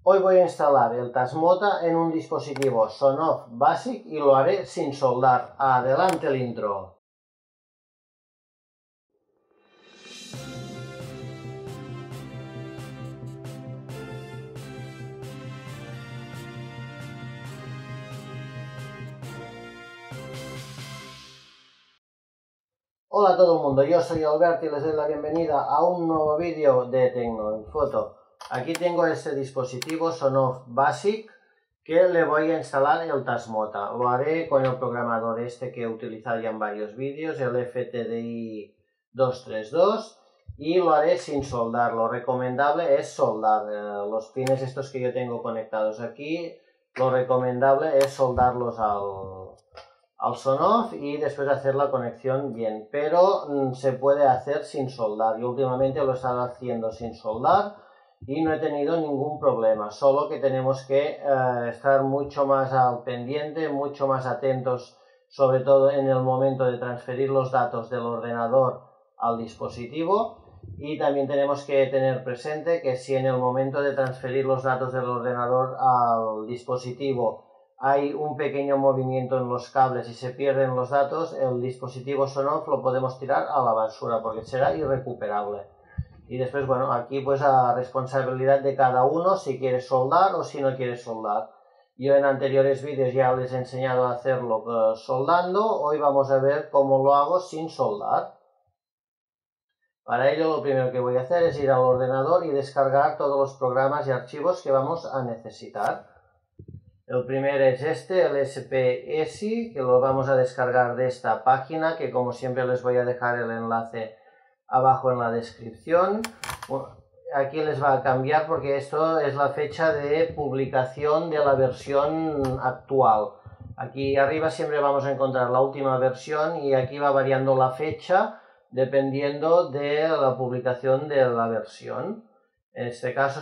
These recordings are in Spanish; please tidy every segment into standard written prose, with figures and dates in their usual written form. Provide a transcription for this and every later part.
Hoy voy a instalar el Tasmota en un dispositivo Sonoff Basic y lo haré sin soldar. Adelante el intro. Hola a todo el mundo, yo soy Albert y les doy la bienvenida a un nuevo vídeo de Tecnoinfoto. Aquí tengo este dispositivo Sonoff Basic que le voy a instalar el Tasmota. Lo haré con el programador este que he utilizado ya en varios vídeos, el FTDI 232, y lo haré sin soldar. Lo recomendable es soldar. Los pines estos que yo tengo conectados aquí, lo recomendable es soldarlos al Sonoff y después hacer la conexión bien, pero se puede hacer sin soldar. Yo últimamente lo he estado haciendo sin soldar y no he tenido ningún problema, solo que tenemos que estar mucho más al pendiente, mucho más atentos, sobre todo en el momento de transferir los datos del ordenador al dispositivo. Y también tenemos que tener presente que si en el momento de transferir los datos del ordenador al dispositivo hay un pequeño movimiento en los cables y se pierden los datos, el dispositivo Sonoff lo podemos tirar a la basura porque será irrecuperable. Y después, bueno, aquí pues a responsabilidad de cada uno si quiere soldar o si no quiere soldar. Yo en anteriores vídeos ya les he enseñado a hacerlo soldando, hoy vamos a ver cómo lo hago sin soldar. Para ello lo primero que voy a hacer es ir al ordenador y descargar todos los programas y archivos que vamos a necesitar. El primero es este, el SPSI, que lo vamos a descargar de esta página, que como siempre les voy a dejar el enlace abajo en la descripción. Aquí les va a cambiar porque esto es la fecha de publicación de la versión actual. Aquí arriba siempre vamos a encontrar la última versión y aquí va variando la fecha dependiendo de la publicación de la versión. En este caso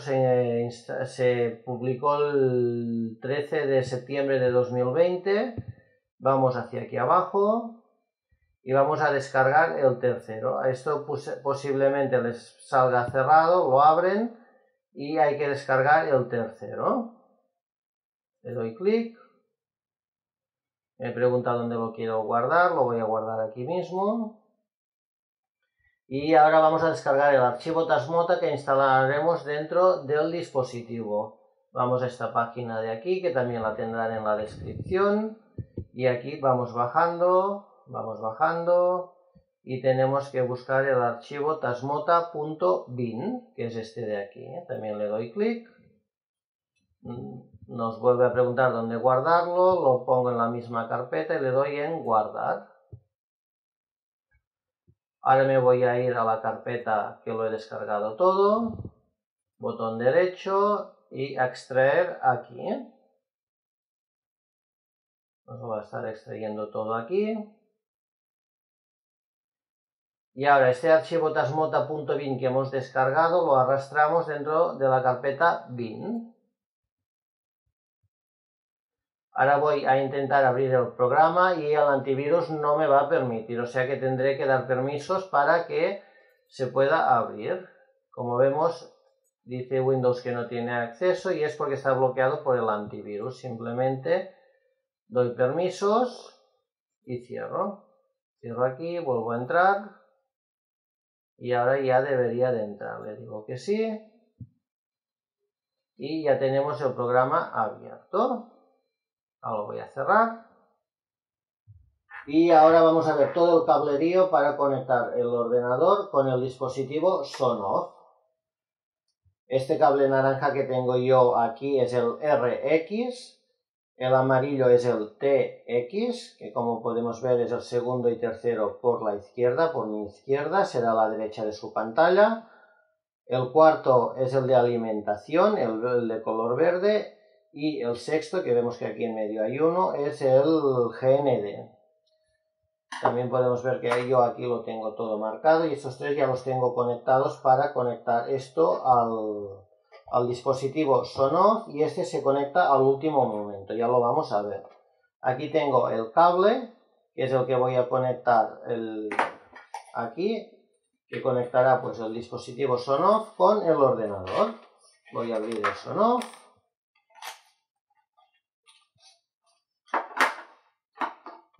se publicó el 13 de septiembre de 2020. Vamos hacia aquí abajo y vamos a descargar el tercero. Esto posiblemente les salga cerrado, lo abren y hay que descargar el tercero. Le doy clic. Me pregunta dónde lo quiero guardar, lo voy a guardar aquí mismo. Y ahora vamos a descargar el archivo Tasmota que instalaremos dentro del dispositivo. Vamos a esta página de aquí, que también la tendrán en la descripción. Y aquí vamos bajando y tenemos que buscar el archivo tasmota.bin, que es este de aquí. También le doy clic. Nos vuelve a preguntar dónde guardarlo, lo pongo en la misma carpeta y le doy en guardar. Ahora me voy a ir a la carpeta que lo he descargado todo, botón derecho y a extraer aquí. Nos va a estar extrayendo todo aquí. Y ahora este archivo tasmota.bin que hemos descargado lo arrastramos dentro de la carpeta bin. Ahora voy a intentar abrir el programa y el antivirus no me va a permitir, o sea que tendré que dar permisos para que se pueda abrir. Como vemos, dice Windows que no tiene acceso y es porque está bloqueado por el antivirus. Simplemente doy permisos y cierro. Cierro aquí, vuelvo a entrar y ahora ya debería de entrar. Le digo que sí y ya tenemos el programa abierto. Ahora lo voy a cerrar. Y ahora vamos a ver todo el cablerío para conectar el ordenador con el dispositivo Sonoff. Este cable naranja que tengo yo aquí es el RX, el amarillo es el TX, que como podemos ver es el segundo y tercero por la izquierda, por mi izquierda, será a la derecha de su pantalla. El cuarto es el de alimentación, el de color verde. Y el sexto, que vemos que aquí en medio hay uno, es el GND. También podemos ver que yo aquí lo tengo todo marcado y estos tres ya los tengo conectados para conectar esto al dispositivo Sonoff y este se conecta al último momento, ya lo vamos a ver. Aquí tengo el cable, que es el que voy a conectar aquí, que conectará pues el dispositivo Sonoff con el ordenador. Voy a abrir el Sonoff.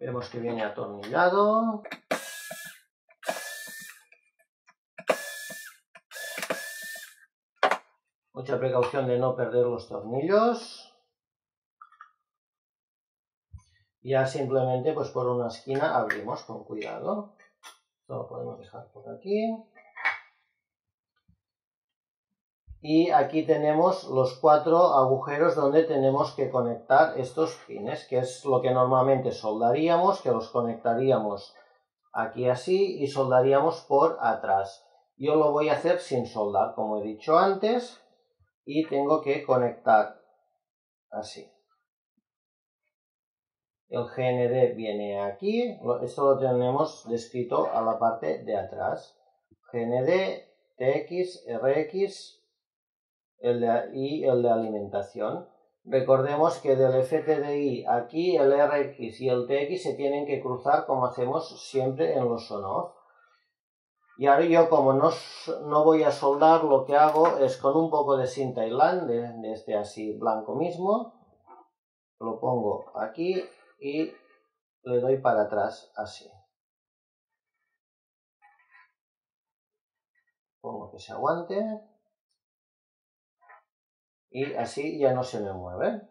Vemos que viene atornillado. Mucha precaución de no perder los tornillos. Ya simplemente pues por una esquina abrimos con cuidado. Esto lo podemos dejar por aquí. Y aquí tenemos los 4 agujeros donde tenemos que conectar estos pines, que es lo que normalmente soldaríamos, que los conectaríamos aquí así y soldaríamos por atrás. Yo lo voy a hacer sin soldar, como he dicho antes, y tengo que conectar así. El GND viene aquí, esto lo tenemos descrito a la parte de atrás. GND, TX, RX y el de alimentación. Recordemos que del FTDI aquí el RX y el TX se tienen que cruzar como hacemos siempre en los on-off. Y ahora yo, como no voy a soldar, lo que hago es con un poco de cinta Thailand, de este así blanco mismo, lo pongo aquí y le doy para atrás así. Pongo que se aguante y así ya no se me mueve.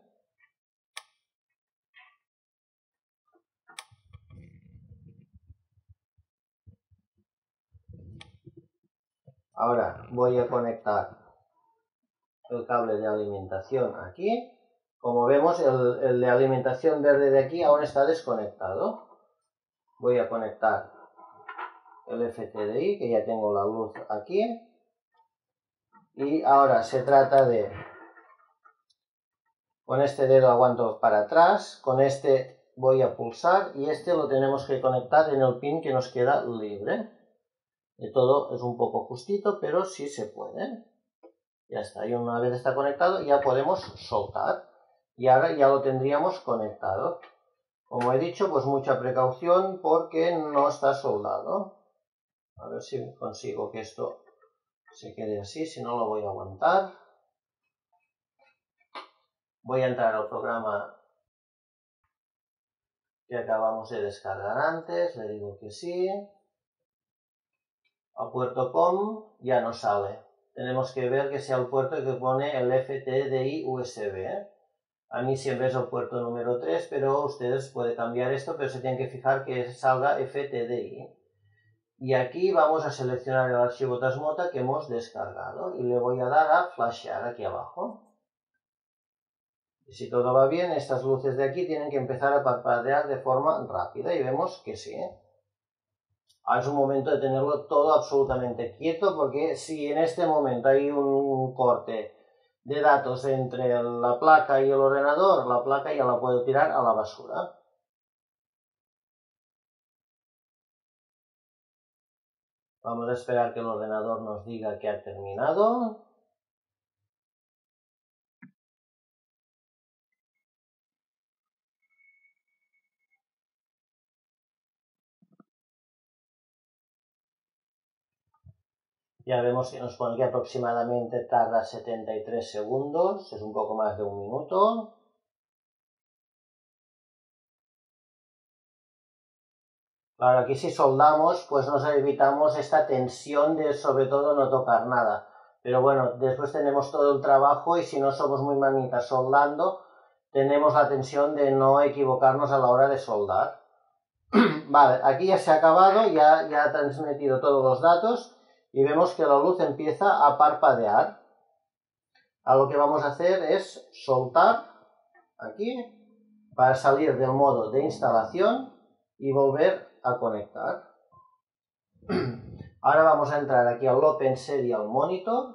Ahora voy a conectar el cable de alimentación aquí. Como vemos, el de alimentación verde de aquí aún está desconectado. Voy a conectar el FTDI, que ya tengo la luz aquí. Y ahora se trata de, con este dedo aguanto para atrás, con este voy a pulsar y este lo tenemos que conectar en el pin que nos queda libre. De todo es un poco justito, pero sí se puede. Ya está, y una vez está conectado ya podemos soltar. Y ahora ya lo tendríamos conectado. Como he dicho, pues mucha precaución porque no está soldado. A ver si consigo que esto se quede así, si no lo voy a aguantar. Voy a entrar al programa que acabamos de descargar antes, le digo que sí. Al puerto COM ya no sale. Tenemos que ver que sea el puerto que pone el FTDI USB. A mí siempre es el puerto número 3, pero ustedes pueden cambiar esto, pero se tienen que fijar que salga FTDI. Y aquí vamos a seleccionar el archivo Tasmota que hemos descargado y le voy a dar a flashear aquí abajo. Y si todo va bien, estas luces de aquí tienen que empezar a parpadear de forma rápida y vemos que sí. Ahora es un momento de tenerlo todo absolutamente quieto porque si en este momento hay un corte de datos entre la placa y el ordenador, la placa ya la puedo tirar a la basura. Vamos a esperar que el ordenador nos diga que ha terminado. Ya vemos que nos pone que aproximadamente tarda 73 segundos, es un poco más de un minuto. Claro, aquí si soldamos, pues nos evitamos esta tensión de sobre todo no tocar nada. Pero bueno, después tenemos todo el trabajo y si no somos muy manitas soldando, tenemos la tensión de no equivocarnos a la hora de soldar. Vale, aquí ya se ha acabado, ya ha transmitido todos los datos y vemos que la luz empieza a parpadear. A lo que vamos a hacer es soltar aquí para salir del modo de instalación y volver a conectar. Ahora vamos a entrar aquí al Open Serial Monitor.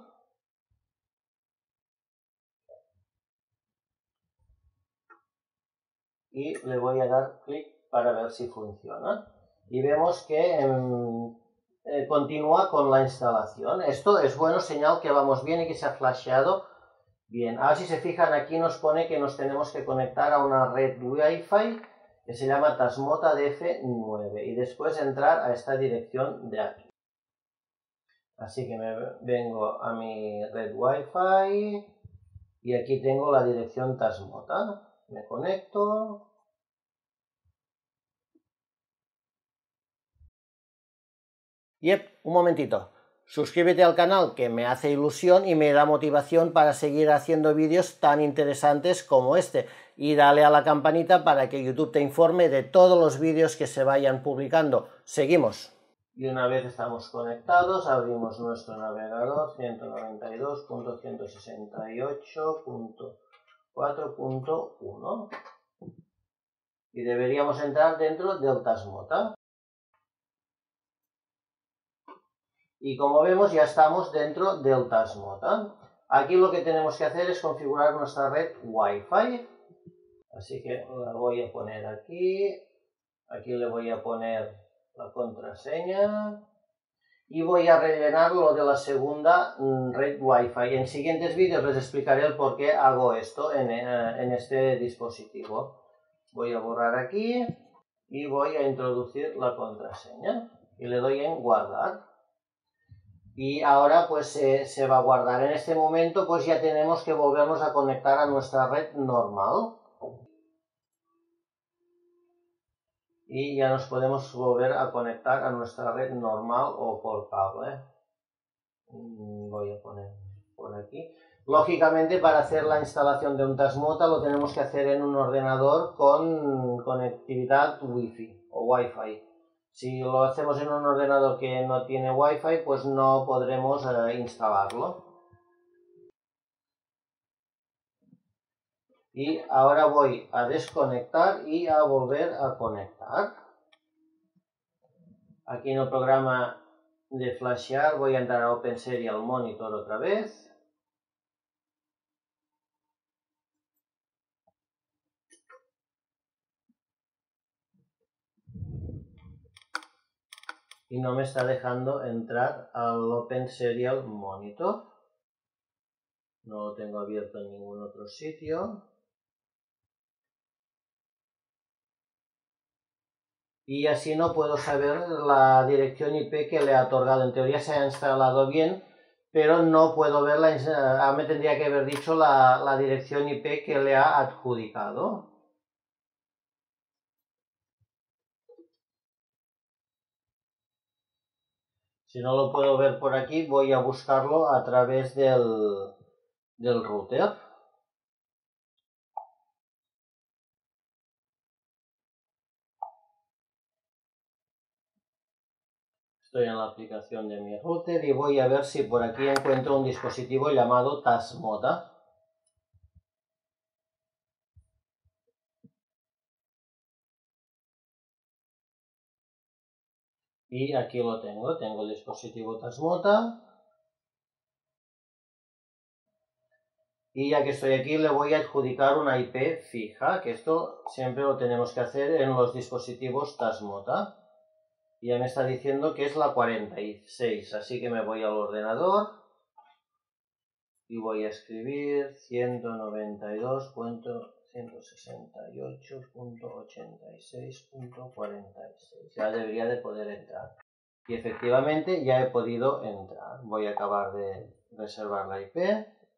Y le voy a dar clic para ver si funciona. Y vemos que continúa con la instalación. Esto es bueno, señal que vamos bien y que se ha flasheado bien. Ahora si se fijan aquí nos pone que nos tenemos que conectar a una red Wi-Fi que se llama Tasmota DF9 y después entrar a esta dirección de aquí. Así que me vengo a mi red Wi-Fi y aquí tengo la dirección Tasmota. Me conecto. Un momentito. Suscríbete al canal, que me hace ilusión y me da motivación para seguir haciendo vídeos tan interesantes como este. Y dale a la campanita para que YouTube te informe de todos los vídeos que se vayan publicando. Seguimos. Y una vez estamos conectados, abrimos nuestro navegador 192.168.4.1 y deberíamos entrar dentro del Tasmota. Y como vemos, ya estamos dentro del Tasmota. Aquí lo que tenemos que hacer es configurar nuestra red Wi-Fi. Así que la voy a poner aquí. Aquí le voy a poner la contraseña. Y voy a rellenar lo de la segunda red Wi-Fi. En siguientes vídeos les explicaré el por qué hago esto en este dispositivo. Voy a borrar aquí y voy a introducir la contraseña. Y le doy en guardar. Y ahora pues se va a guardar. En este momento pues ya tenemos que volvernos a conectar a nuestra red normal. Y ya nos podemos volver a conectar a nuestra red normal o por cable. Voy a poner por aquí. Lógicamente, para hacer la instalación de un Tasmota lo tenemos que hacer en un ordenador con conectividad Wi-Fi o Wi-Fi. Si lo hacemos en un ordenador que no tiene Wi-Fi, pues no podremos instalarlo. Y ahora voy a desconectar y a volver a conectar. Aquí en el programa de flashear voy a entrar a Open Serial Monitor otra vez. Y no me está dejando entrar al Open Serial Monitor. No lo tengo abierto en ningún otro sitio. Y así no puedo saber la dirección IP que le ha otorgado. En teoría se ha instalado bien, pero no puedo ver me tendría que haber dicho la dirección IP que le ha adjudicado. Si no lo puedo ver por aquí, voy a buscarlo a través del router. Estoy en la aplicación de mi router y voy a ver si por aquí encuentro un dispositivo llamado Tasmota. Y aquí lo tengo el dispositivo Tasmota. Y ya que estoy aquí le voy a adjudicar una IP fija, que esto siempre lo tenemos que hacer en los dispositivos Tasmota. Y ya me está diciendo que es la 46, así que me voy al ordenador y voy a escribir 192.168.86.46. Ya debería de poder entrar. Y efectivamente ya he podido entrar. Voy a acabar de reservar la IP.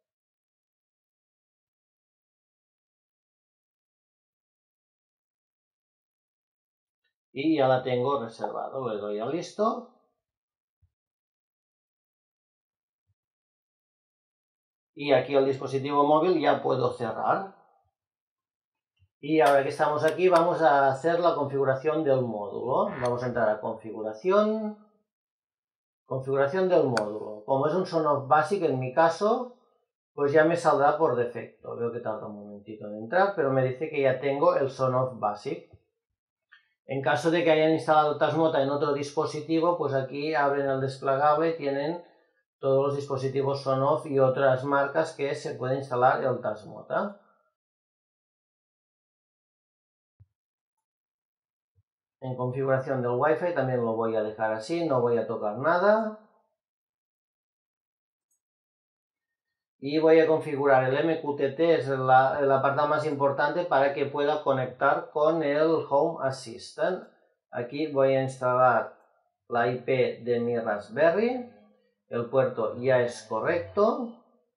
Y ya la tengo reservado. Le doy a listo. Y aquí el dispositivo móvil ya puedo cerrar. Y ahora que estamos aquí vamos a hacer la configuración del módulo. Vamos a entrar a configuración. Configuración del módulo. Como es un Sonoff Basic en mi caso, pues ya me saldrá por defecto. Veo que tarda un momentito en entrar, pero me dice que ya tengo el Sonoff Basic. En caso de que hayan instalado Tasmota en otro dispositivo, pues aquí abren el desplegable, tienen todos los dispositivos Sonoff y otras marcas que se puede instalar el Tasmota. En configuración del Wi-Fi también lo voy a dejar así, no voy a tocar nada. Y voy a configurar el MQTT, es el apartado más importante para que pueda conectar con el Home Assistant. Aquí voy a instalar la IP de mi Raspberry. El puerto ya es correcto.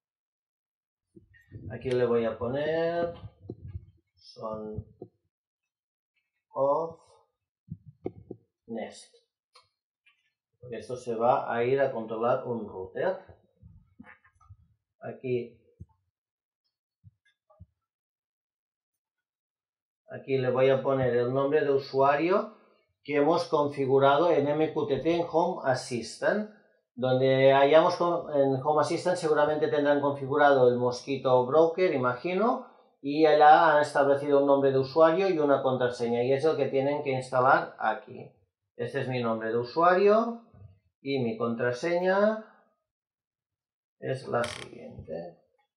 Aquí le voy a poner Sonoff Nest. Porque esto se va a ir a controlar un router. Aquí le voy a poner el nombre de usuario que hemos configurado en MQTT en Home Assistant. Donde hayamos en Home Assistant seguramente tendrán configurado el Mosquito Broker, imagino, y ya han establecido un nombre de usuario y una contraseña, y es el que tienen que instalar aquí. Este es mi nombre de usuario y mi contraseña es la siguiente.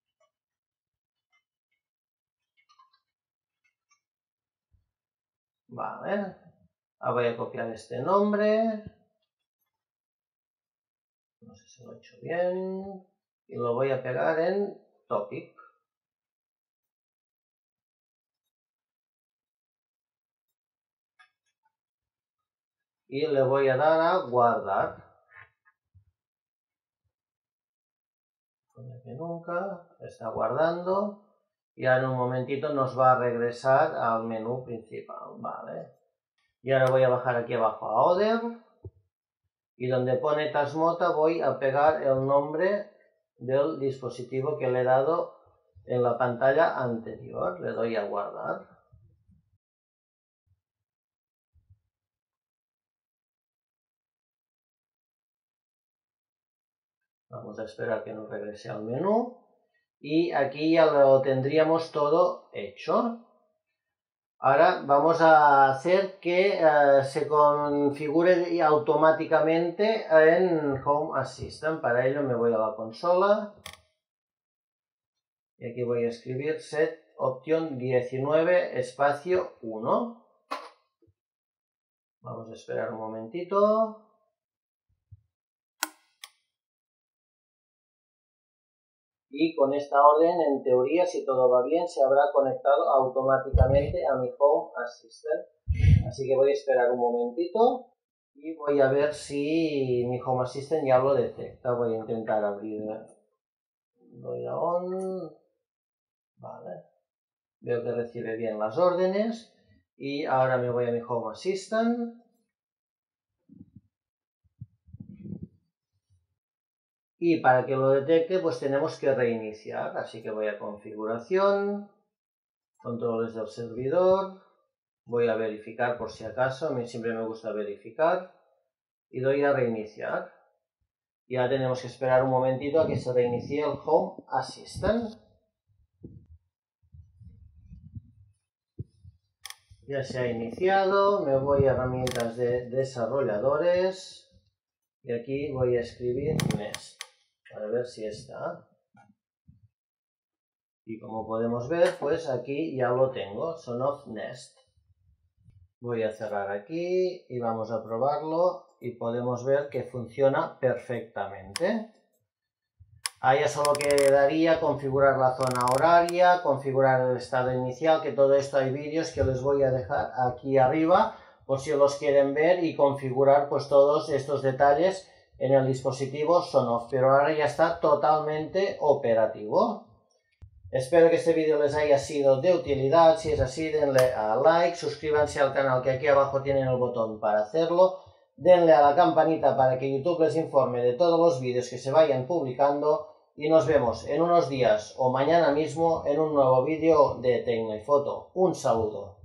Vale, ahora voy a copiar este nombre. No sé si lo he hecho bien. Y lo voy a pegar en Topic. Y le voy a dar a guardar. Que nunca está guardando. Y ahora en un momentito nos va a regresar al menú principal. Vale. Y ahora voy a bajar aquí abajo a Other. Y donde pone Tasmota voy a pegar el nombre del dispositivo que le he dado en la pantalla anterior. Le doy a guardar. Vamos a esperar que nos regrese al menú. Y aquí ya lo tendríamos todo hecho. Ahora vamos a hacer que se configure automáticamente en Home Assistant. Para ello me voy a la consola. Y aquí voy a escribir set opción 19 espacio 1. Vamos a esperar un momentito. Y con esta orden, en teoría, si todo va bien, se habrá conectado automáticamente a mi Home Assistant. Así que voy a esperar un momentito y voy a ver si mi Home Assistant ya lo detecta. Voy a intentar abrir. Doy a on. Vale. Veo que recibe bien las órdenes. Y ahora me voy a mi Home Assistant. Y para que lo detecte, pues tenemos que reiniciar. Así que voy a configuración, controles del servidor, voy a verificar por si acaso, a mí siempre me gusta verificar, y doy a reiniciar. Y ahora tenemos que esperar un momentito a que se reinicie el Home Assistant. Ya se ha iniciado, me voy a herramientas de desarrolladores, y aquí voy a escribir Nest. A ver si está. Y como podemos ver, pues aquí ya lo tengo, Sonoff Nest. Voy a cerrar aquí y vamos a probarlo y podemos ver que funciona perfectamente. Ahí ya solo quedaría configurar la zona horaria, configurar el estado inicial, que todo esto hay vídeos que les voy a dejar aquí arriba por si los quieren ver y configurar pues todos estos detalles en el dispositivo Sonoff, pero ahora ya está totalmente operativo. Espero que este vídeo les haya sido de utilidad. Si es así, denle a like, suscríbanse al canal que aquí abajo tienen el botón para hacerlo, denle a la campanita para que YouTube les informe de todos los vídeos que se vayan publicando y nos vemos en unos días o mañana mismo en un nuevo vídeo de Tecnoifoto. Un saludo.